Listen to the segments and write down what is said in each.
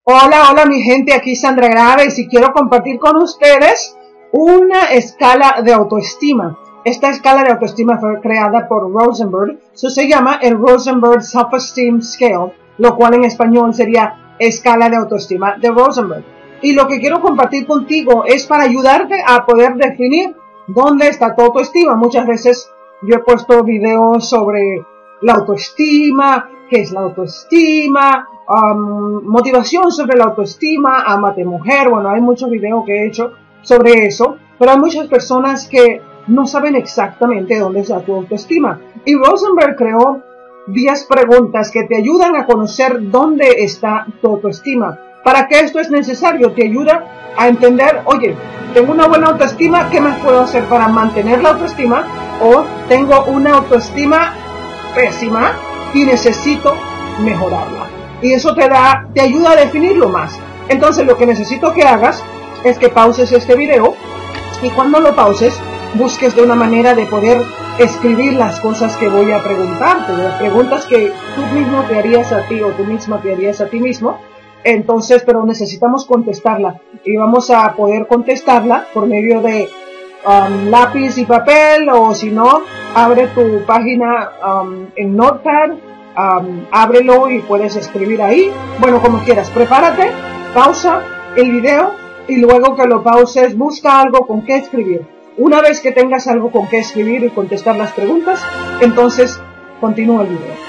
Hola, hola mi gente, aquí Sandra Graves y quiero compartir con ustedes una escala de autoestima. Esta escala de autoestima fue creada por Rosenberg, eso se llama el Rosenberg Self-Esteem Scale, lo cual en español sería escala de autoestima de Rosenberg. Y lo que quiero compartir contigo es para ayudarte a poder definir dónde está tu autoestima. Muchas veces yo he puesto videos sobre la autoestima, qué es la autoestima, motivación sobre la autoestima, ámate mujer. Bueno, hay muchos videos que he hecho sobre eso, pero hay muchas personas que no saben exactamente dónde está tu autoestima. Y Rosenberg creó 10 preguntas que te ayudan a conocer dónde está tu autoestima. ¿Para qué esto es necesario? Te ayuda a entender, oye, tengo una buena autoestima, ¿qué más puedo hacer para mantener la autoestima? O tengo una autoestima pésima y necesito mejorarla. Y eso te ayuda a definirlo más. Entonces lo que necesito que hagas es que pauses este video y cuando lo pauses busques de una manera de poder escribir las cosas que voy a preguntarte, las preguntas que tú mismo te harías a ti o tú misma te harías a ti mismo. Entonces, pero necesitamos contestarla y vamos a poder contestarla por medio de lápiz y papel, o si no, abre tu página en Notepad, ábrelo y puedes escribir ahí. Bueno, como quieras, prepárate, pausa el video y luego que lo pauses, busca algo con qué escribir. Una vez que tengas algo con qué escribir y contestar las preguntas, entonces continúa el video.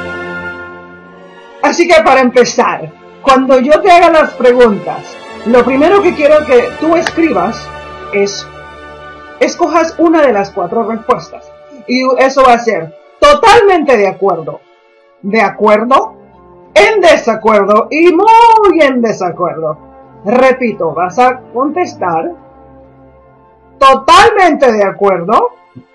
Así que para empezar, cuando yo te haga las preguntas, lo primero que quiero que tú escribas es, escojas una de las 4 respuestas. Y eso va a ser totalmente de acuerdo, en desacuerdo y muy en desacuerdo. Repito, vas a contestar totalmente de acuerdo,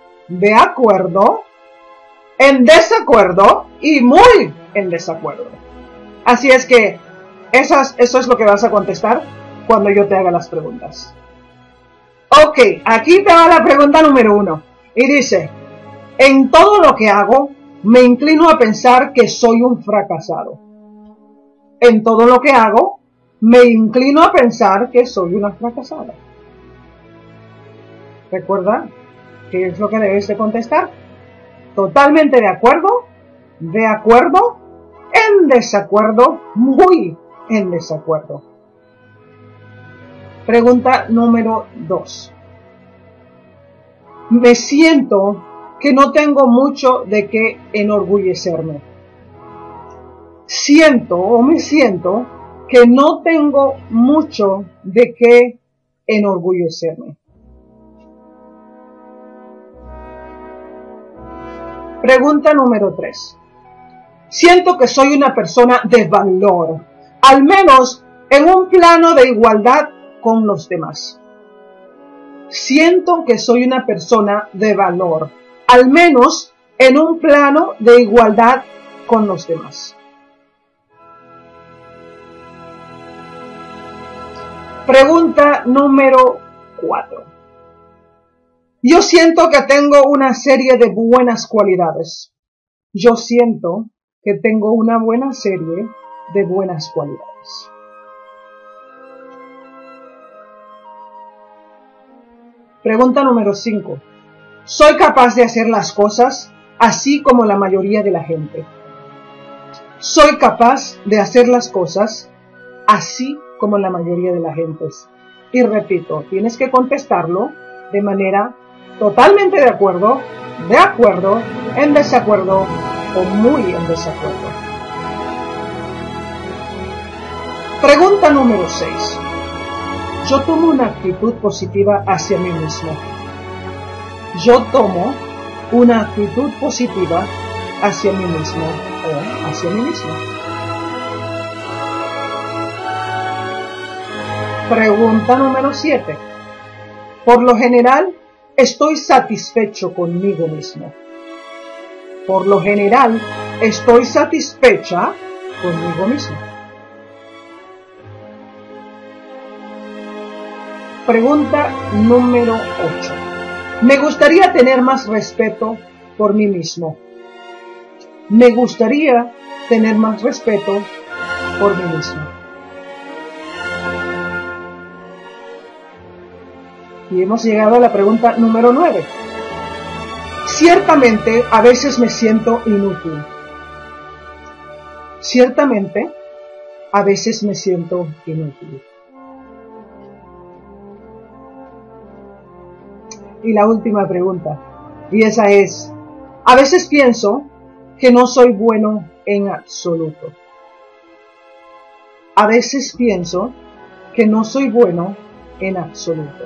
en desacuerdo y muy en desacuerdo. Así es que eso es lo que vas a contestar cuando yo te haga las preguntas. Ok, aquí te va la pregunta número 1. Y dice, en todo lo que hago, me inclino a pensar que soy un fracasado. En todo lo que hago, me inclino a pensar que soy una fracasada. Recuerda, ¿qué es lo que debes de contestar? Totalmente de acuerdo, en desacuerdo, muy en desacuerdo. Pregunta número 2. Me siento que no tengo mucho de qué enorgullecerme. Me siento que no tengo mucho de qué enorgullecerme. Pregunta número 3. Siento que soy una persona de valor, al menos en un plano de igualdad con los demás. Siento que soy una persona de valor, al menos en un plano de igualdad con los demás. Pregunta número 4. Yo siento que tengo una serie de buenas cualidades. Yo siento que tengo una buena serie de buenas cualidades. Pregunta número 5. Soy capaz de hacer las cosas así como la mayoría de la gente. Soy capaz de hacer las cosas así como la mayoría de la gente. Y repito, tienes que contestarlo de manera totalmente de acuerdo, en desacuerdo o muy en desacuerdo. Pregunta número 6. Yo tomo una actitud positiva hacia mí mismo. Yo tomo una actitud positiva hacia mí mismo o hacia mí misma. Pregunta número 7. Por lo general, estoy satisfecho conmigo mismo. Por lo general, estoy satisfecha conmigo mismo. Pregunta número 8. Me gustaría tener más respeto por mí mismo. Me gustaría tener más respeto por mí mismo. Y hemos llegado a la pregunta número 9. Ciertamente, a veces me siento inútil. Ciertamente, a veces me siento inútil. Y la última pregunta, y esa es, a veces pienso que no soy bueno en absoluto. A veces pienso que no soy bueno en absoluto.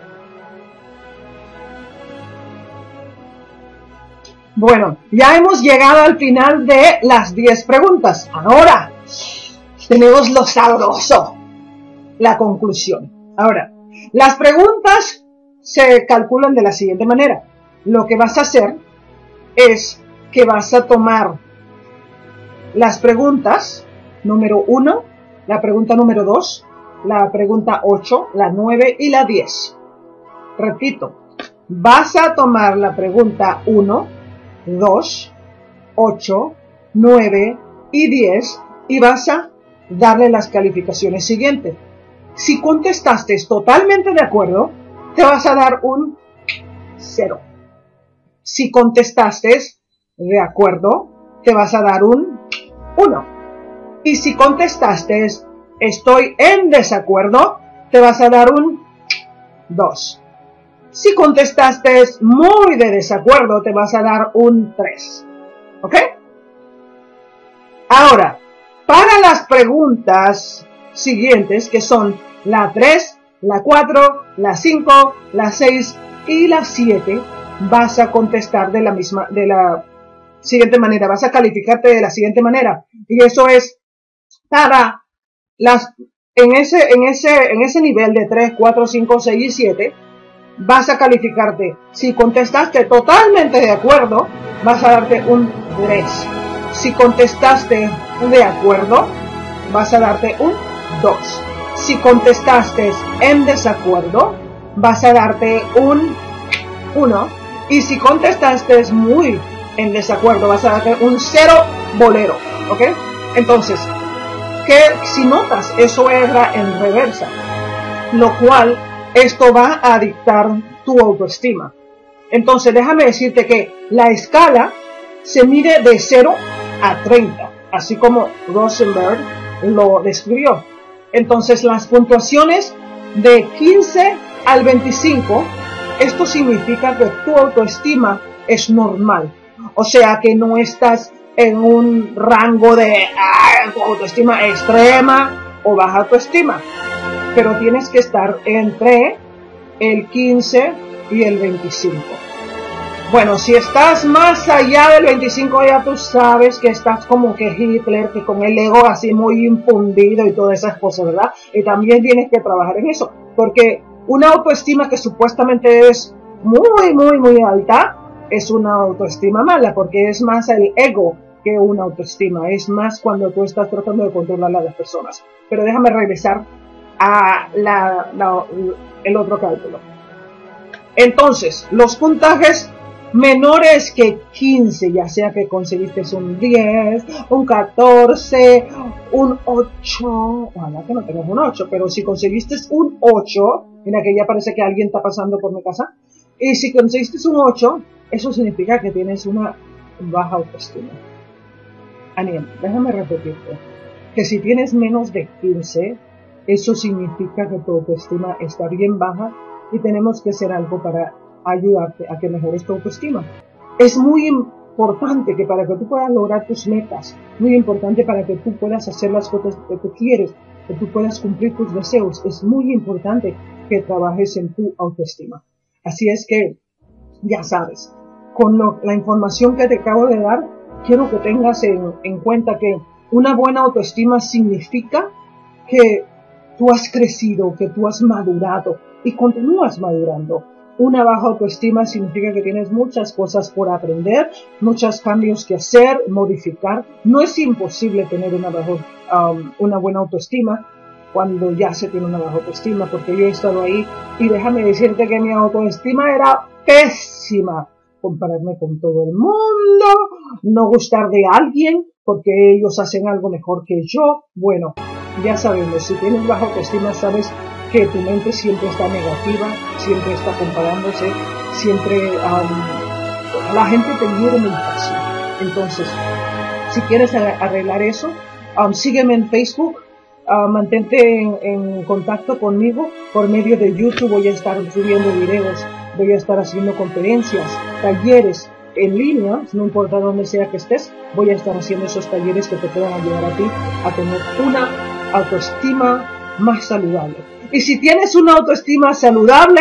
Bueno, ya hemos llegado al final de las 10 preguntas. Ahora tenemos lo sabroso, la conclusión. Ahora, las preguntas se calculan de la siguiente manera. Lo que vas a hacer es que vas a tomar las preguntas número 1, la pregunta número 2, la pregunta 8, la 9 y la 10. Repito, vas a tomar la pregunta 1, 2, 8, 9 y 10 y vas a darle las calificaciones siguientes. Si contestaste totalmente de acuerdo, te vas a dar un 0. Si contestaste de acuerdo, te vas a dar un 1. Y si contestaste estoy en desacuerdo, te vas a dar un 2. Si contestaste muy de desacuerdo, te vas a dar un 3. ¿Ok? Ahora, para las preguntas siguientes, que son la 3, la 4, la 5, la 6 y la 7, vas a contestar de la siguiente manera, vas a calificarte de la siguiente manera. Y eso es para en ese nivel de 3, 4, 5, 6 y 7, vas a calificarte. Si contestaste totalmente de acuerdo, vas a darte un 3. Si contestaste de acuerdo, vas a darte un 2. Si contestaste en desacuerdo, vas a darte un 1. Y si contestaste muy en desacuerdo, vas a darte un 0 bolero. ¿Ok? Entonces, que si notas, eso era en reversa, lo cual esto va a dictar tu autoestima. Entonces déjame decirte que la escala se mide de 0 a 30, así como Rosenberg lo describió. Entonces las puntuaciones de 15 al 25, esto significa que tu autoestima es normal, o sea que no estás en un rango de autoestima extrema o baja autoestima, pero tienes que estar entre el 15 y el 25. Bueno, si estás más allá del 25, ya tú sabes que estás como que Hitler, que con el ego así muy infundido y todas esas cosas, ¿verdad? Y también tienes que trabajar en eso, porque una autoestima que supuestamente es muy, muy, muy alta, es una autoestima mala, porque es más el ego que una autoestima, es más cuando tú estás tratando de controlar a las personas. Pero déjame regresar a el otro cálculo. Entonces, los puntajes menores que 15, ya sea que conseguiste un 10, un 14, un 8, ojalá que no tengas un 8, pero si conseguiste un 8, mira que ya parece que alguien está pasando por mi casa, y si conseguiste un 8, eso significa que tienes una baja autoestima. Aniel, déjame repetirte, que si tienes menos de 15, eso significa que tu autoestima está bien baja y tenemos que hacer algo para ayudarte a que mejores tu autoestima. Es muy importante que para que tú puedas lograr tus metas, muy importante para que tú puedas hacer las cosas que tú quieres, que tú puedas cumplir tus deseos, es muy importante que trabajes en tu autoestima. Así es que, ya sabes, con la información que te acabo de dar, quiero que tengas en cuenta que una buena autoestima significa que tú has crecido, que tú has madurado y continúas madurando. Una baja autoestima significa que tienes muchas cosas por aprender, muchos cambios que hacer, modificar. No es imposible tener una buena autoestima cuando ya se tiene una baja autoestima, porque yo he estado ahí y déjame decirte que mi autoestima era pésima. Compararme con todo el mundo, no gustar de alguien porque ellos hacen algo mejor que yo. Bueno, ya sabemos, si tienes baja autoestima, sabes que tu mente siempre está negativa, siempre está comparándose, siempre la gente te hiere muy fácil. Entonces, si quieres arreglar eso, sígueme en Facebook, mantente en contacto conmigo por medio de YouTube. Voy a estar subiendo videos, voy a estar haciendo conferencias, talleres en línea, no importa dónde sea que estés, voy a estar haciendo esos talleres que te puedan ayudar a ti a tener una autoestima más saludable. Y si tienes una autoestima saludable,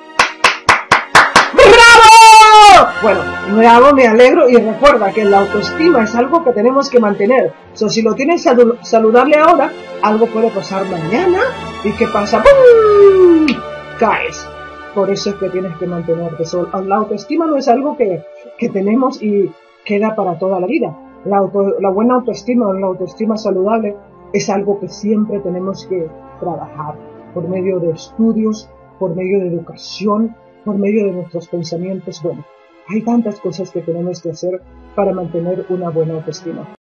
¡bravo! Bueno, bravo, me alegro, y recuerda que la autoestima es algo que tenemos que mantener. Si lo tienes saludable ahora, algo puede pasar mañana, ¿y qué pasa? ¡Bum! Caes. Por eso es que tienes que mantenerte. La autoestima no es algo que tenemos y queda para toda la vida. La buena autoestima o la autoestima saludable es algo que siempre tenemos que trabajar por medio de estudios, por medio de educación, por medio de nuestros pensamientos. Bueno, hay tantas cosas que tenemos que hacer para mantener una buena autoestima.